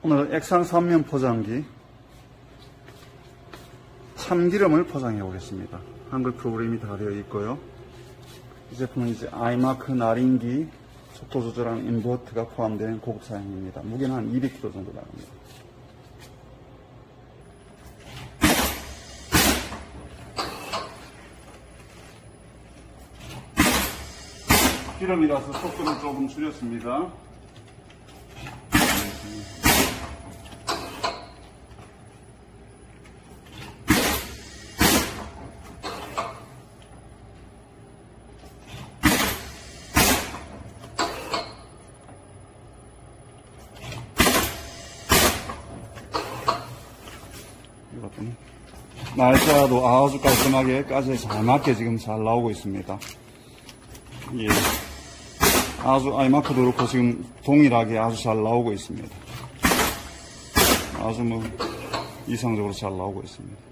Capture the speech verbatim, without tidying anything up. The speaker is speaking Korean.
오늘은 액상 삼 면 포장기 참기름을 포장해 보겠습니다. 한글 프로그램이 다 되어 있고요. 이 제품은 이제 아이마크 나린기 속도 조절하는 인버터가 포함된 고급 사양입니다. 무게는 한 이백 킬로그램 정도 나갑니다. 기름이라서 속도를 조금 줄였습니다. 날짜도 아주 깔끔하게 까지에 잘 맞게 지금 잘 나오고 있습니다. 예. 아주 아이마크도 그렇고 지금 동일하게 아주 잘 나오고 있습니다. 아주 뭐 이상적으로 잘 나오고 있습니다.